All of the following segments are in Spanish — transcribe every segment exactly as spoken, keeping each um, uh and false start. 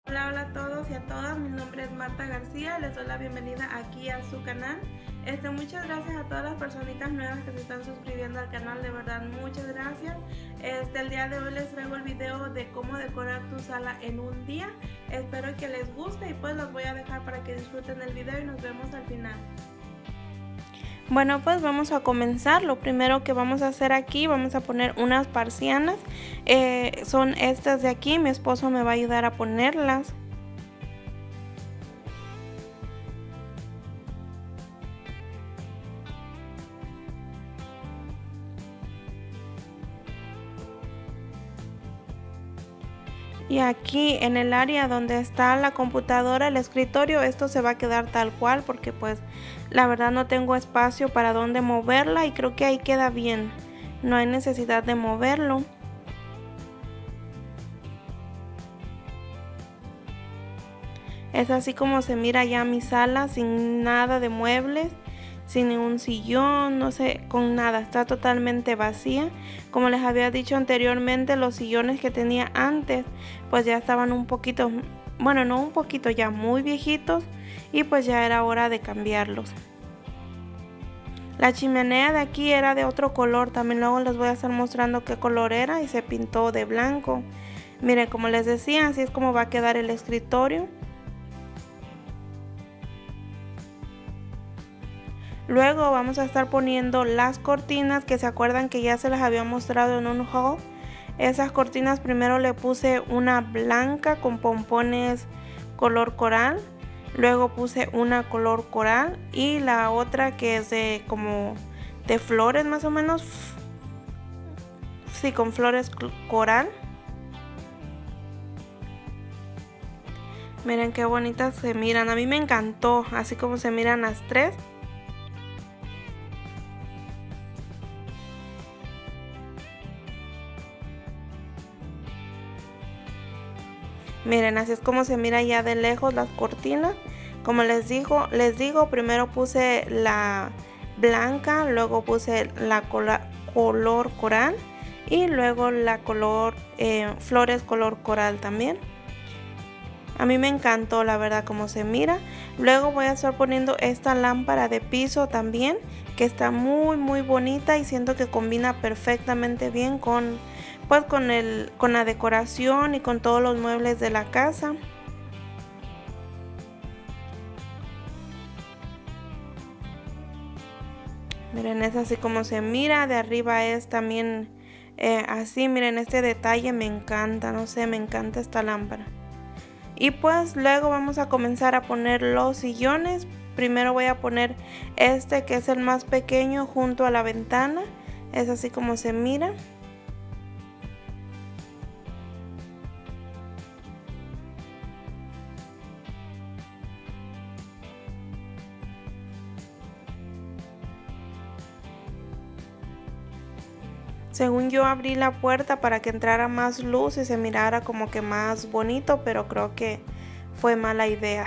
Hola, hola a todos y a todas, mi nombre es Marta García, les doy la bienvenida aquí a su canal. Este, muchas gracias a todas las personitas nuevas que se están suscribiendo al canal, de verdad muchas gracias. Este, el día de hoy les traigo el video de cómo decorar tu sala en un día. Espero que les guste y pues los voy a dejar para que disfruten el video y nos vemos al final. Bueno, pues vamos a comenzar. Lo primero que vamos a hacer aquí, vamos a poner unas persianas. Eh, son estas de aquí, mi esposo me va a ayudar a ponerlas. Y aquí en el área donde está la computadora, el escritorio, esto se va a quedar tal cual porque pues la verdad no tengo espacio para donde moverla y creo que ahí queda bien. No hay necesidad de moverlo. Es así como se mira ya mi sala, sin nada de muebles, sin ningún sillón, no sé, con nada, está totalmente vacía. Como les había dicho anteriormente, los sillones que tenía antes pues ya estaban un poquito, bueno, no un poquito, ya muy viejitos y pues ya era hora de cambiarlos. La chimenea de aquí era de otro color, también luego les voy a estar mostrando qué color era y se pintó de blanco. Miren, como les decía, así es como va a quedar el escritorio. Luego vamos a estar poniendo las cortinas que se acuerdan que ya se las había mostrado en un haul. Esas cortinas primero le puse una blanca con pompones color coral. Luego puse una color coral y la otra que es de como de flores más o menos. Sí, con flores coral. Miren qué bonitas se miran. A mí me encantó, así como se miran las tres. Miren, así es como se mira ya de lejos las cortinas. Como les digo, les digo, primero puse la blanca, luego puse la color coral y luego la color eh, flores color coral también. A mí me encantó la verdad como se mira. Luego voy a estar poniendo esta lámpara de piso también, que está muy muy bonita y siento que combina perfectamente bien con pues con el con la decoración y con todos los muebles de la casa. Miren, es así como se mira, de arriba es también eh, así, miren este detalle me encanta, no sé, me encanta esta lámpara. Y pues luego vamos a comenzar a poner los sillones. Primero voy a poner este que es el más pequeño junto a la ventana. Es así como se mira. Según yo abrí la puerta para que entrara más luz y se mirara como que más bonito, pero creo que fue mala idea.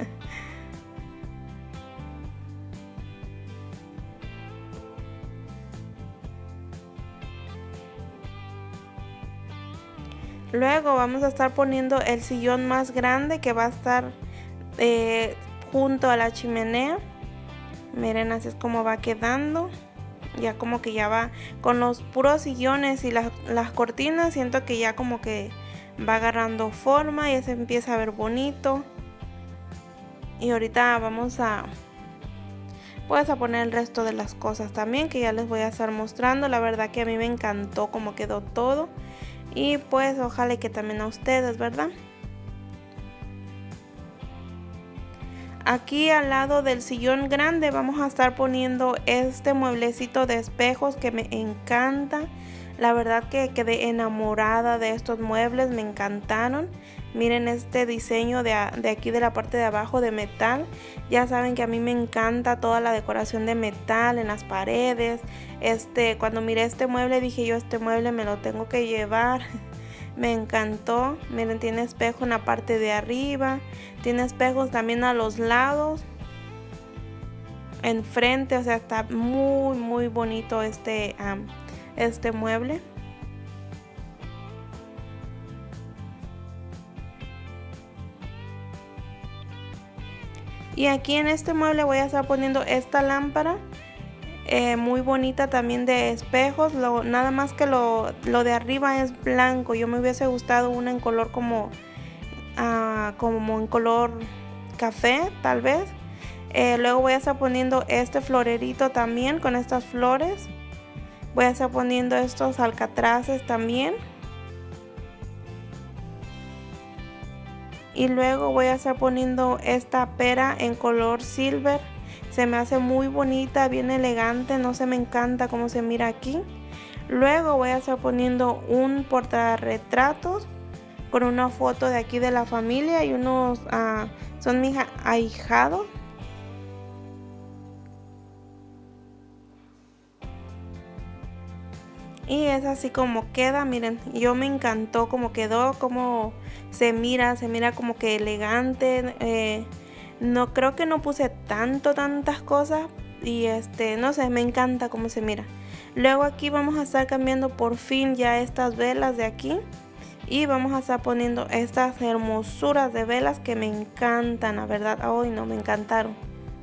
Luego vamos a estar poniendo el sillón más grande que va a estar eh, junto a la chimenea. Miren, así es como va quedando. Ya como que ya va con los puros sillones y las, las cortinas, siento que ya como que va agarrando forma y ya se empieza a ver bonito. Y ahorita vamos a pues a poner el resto de las cosas también, que ya les voy a estar mostrando. La verdad que a mí me encantó cómo quedó todo y pues ojalá que también a ustedes, ¿verdad? Aquí al lado del sillón grande vamos a estar poniendo este mueblecito de espejos que me encanta. La verdad que quedé enamorada de estos muebles, me encantaron. Miren este diseño de, de aquí de la parte de abajo de metal. Ya saben que a mí me encanta toda la decoración de metal en las paredes. Este, cuando miré este mueble dije yo, este mueble me lo tengo que llevar. Me encantó. Miren, tiene espejo en la parte de arriba, tiene espejos también a los lados, enfrente, o sea, está muy muy bonito este um, este mueble. Y aquí en este mueble voy a estar poniendo esta lámpara. Eh, muy bonita también de espejos. Lo, nada más que lo, lo de arriba es blanco. Yo me hubiese gustado una en color como, uh, como en color café tal vez. Eh, luego voy a estar poniendo este florerito también con estas flores. Voy a estar poniendo estos alcatraces también. Y luego voy a estar poniendo esta pera en color silver. Se me hace muy bonita, bien elegante. No sé, me encanta cómo se mira aquí. Luego voy a estar poniendo un portarretratos con una foto de aquí de la familia y unos uh, son mis ahijados. Y es así como queda, miren, yo me encantó como quedó, como se mira, se mira como que elegante. eh, no creo que no puse tanto, tantas cosas y este, no sé, me encanta cómo se mira. Luego aquí vamos a estar cambiando por fin ya estas velas de aquí y vamos a estar poniendo estas hermosuras de velas que me encantan, la verdad, hoy no, me encantaron.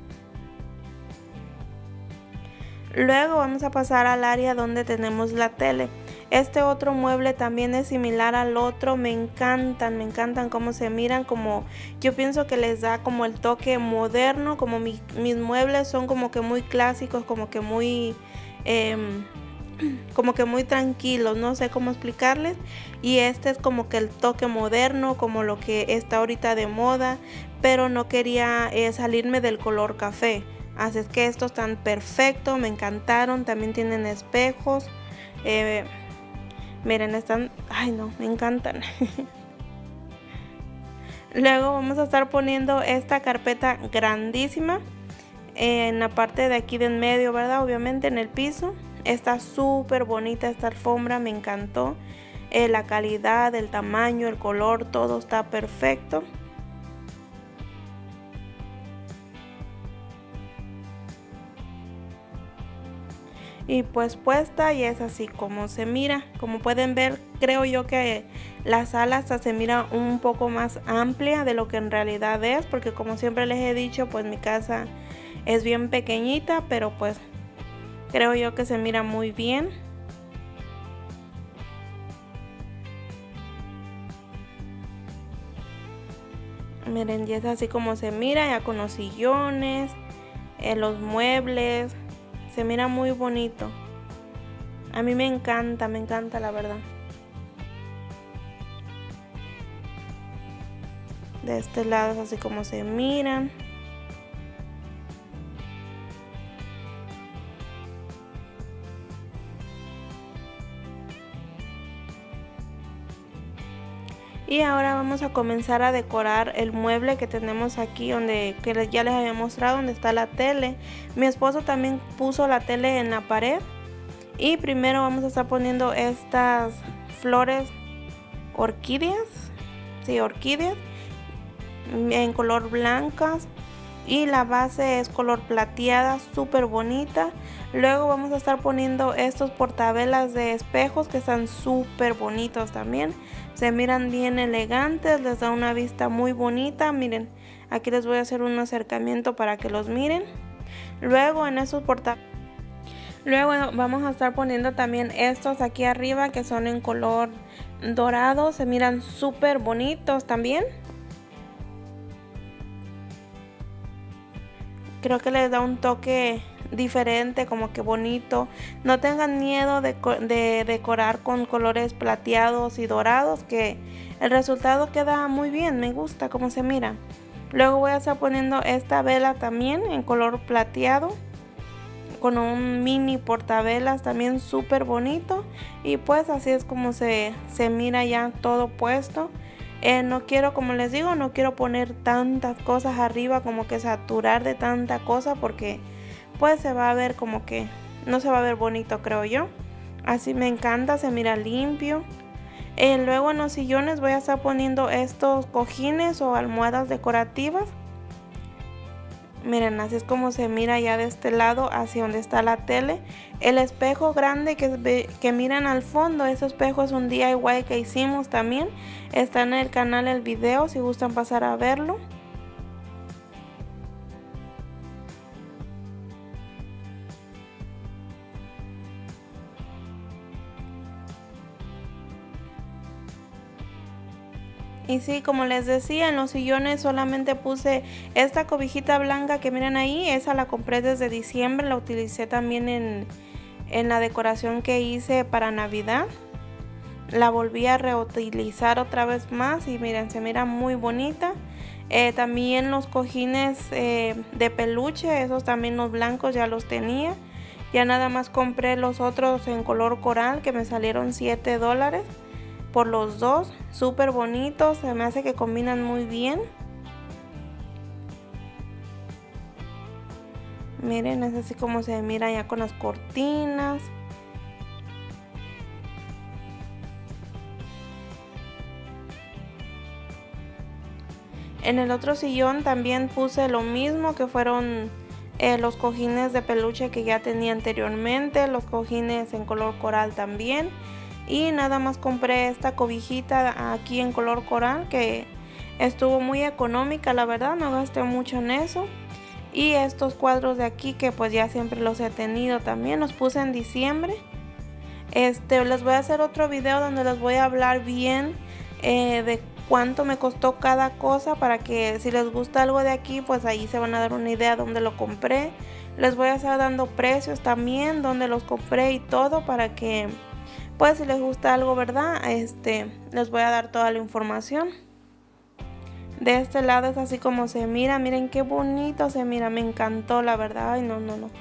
Luego vamos a pasar al área donde tenemos la tele. Este otro mueble también es similar al otro. Me encantan, me encantan cómo se miran. Como yo pienso que les da como el toque moderno. Como mi, mis muebles son como que muy clásicos, como que muy... Eh, como que muy tranquilos, no sé cómo explicarles. Y este es como que el toque moderno, como lo que está ahorita de moda. Pero no quería eh, salirme del color café. Así es que estos están perfectos, me encantaron. También tienen espejos. Eh, miren, están... Ay no, me encantan. Luego vamos a estar poniendo esta carpeta grandísima en la parte de aquí de en medio, ¿verdad? Obviamente en el piso. Está súper bonita esta alfombra, me encantó. Eh, la calidad, el tamaño, el color, todo está perfecto. Y pues puesta y es así como se mira. Como pueden ver, creo yo que la sala hasta se mira un poco más amplia de lo que en realidad es, porque como siempre les he dicho, pues mi casa es bien pequeñita, pero pues creo yo que se mira muy bien. Miren, y es así como se mira, ya con los sillones, eh, los muebles. Se mira muy bonito. A mí me encanta, me encanta la verdad. De este lado es así como se miran. Y ahora vamos a comenzar a decorar el mueble que tenemos aquí, donde que ya les había mostrado, donde está la tele. Mi esposo también puso la tele en la pared. Y primero vamos a estar poniendo estas flores orquídeas. Sí, orquídeas. En color blancas. Y la base es color plateada, súper bonita. Luego vamos a estar poniendo estos portavelas de espejos que están súper bonitos también. Se miran bien elegantes, les da una vista muy bonita. Miren, aquí les voy a hacer un acercamiento para que los miren. Luego en esos portavelas, luego vamos a estar poniendo también estos aquí arriba que son en color dorado. Se miran súper bonitos también. Creo que les da un toque diferente, como que bonito. No tengan miedo de, de decorar con colores plateados y dorados, que el resultado queda muy bien. Me gusta cómo se mira. Luego voy a estar poniendo esta vela también en color plateado, con un mini portavelas también súper bonito. Y pues así es como se, se mira ya todo puesto. Eh, no quiero, como les digo, no quiero poner tantas cosas arriba, como que saturar de tanta cosa, porque pues se va a ver como que no se va a ver bonito, creo yo. Así me encanta, se mira limpio. Eh, luego en los sillones voy a estar poniendo estos cojines o almohadas decorativas. Miren, así es como se mira ya de este lado hacia donde está la tele. El espejo grande que, que miran al fondo, ese espejo es un D I Y que hicimos también. Está en el canal el video si gustan pasar a verlo. Y sí, como les decía, en los sillones solamente puse esta cobijita blanca que miren ahí. Esa la compré desde diciembre, la utilicé también en, en la decoración que hice para Navidad. La volví a reutilizar otra vez más y miren, se mira muy bonita. Eh, también los cojines eh, de peluche, esos también los blancos ya los tenía. Ya nada más compré los otros en color coral que me salieron siete dólares por los dos. Súper bonitos, se me hace que combinan muy bien. Miren, es así como se mira ya con las cortinas. En el otro sillón también puse lo mismo, que fueron eh, los cojines de peluche que ya tenía anteriormente, los cojines en color coral también. Y nada más compré esta cobijita aquí en color coral que estuvo muy económica, la verdad, no gasté mucho en eso. Y estos cuadros de aquí que pues ya siempre los he tenido también, los puse en diciembre. Este, les voy a hacer otro video donde les voy a hablar bien eh, de cuánto me costó cada cosa, para que si les gusta algo de aquí pues ahí se van a dar una idea dónde lo compré. Les voy a estar dando precios también, dónde los compré y todo, para que pues si les gusta algo, verdad, este les voy a dar toda la información. De este lado es así como se mira, miren qué bonito se mira, me encantó la verdad. Ay, no, no, no.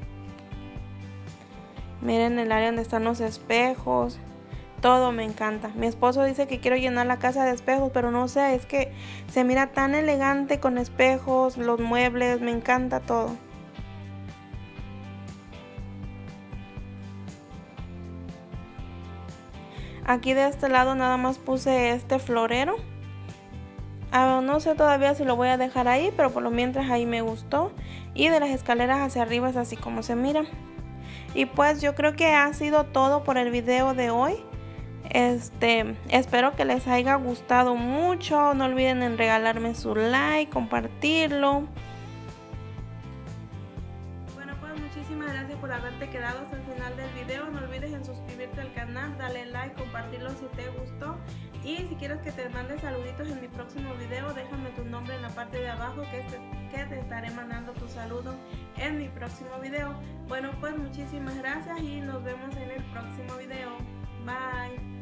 Miren el área donde están los espejos. Todo me encanta. Mi esposo dice que quiero llenar la casa de espejos, pero no sé, es que se mira tan elegante con espejos, los muebles, me encanta todo. Aquí de este lado nada más puse este florero. Ah, no sé todavía si lo voy a dejar ahí, pero por lo mientras ahí me gustó. Y de las escaleras hacia arriba es así como se mira. Y pues yo creo que ha sido todo por el video de hoy. Este, espero que les haya gustado mucho. No olviden en regalarme su like, compartirlo. Bueno, pues muchísimas gracias por haberte quedado hasta el final del video. No olvides en suscribirte al canal, darle like, compartirlo si te gustó. Y si quieres que te mande saluditos en mi próximo video, déjame tu nombre en la parte de abajo que te, que te estaré mandando tu saludo en mi próximo video. Bueno, pues muchísimas gracias y nos vemos en el próximo video. Bye.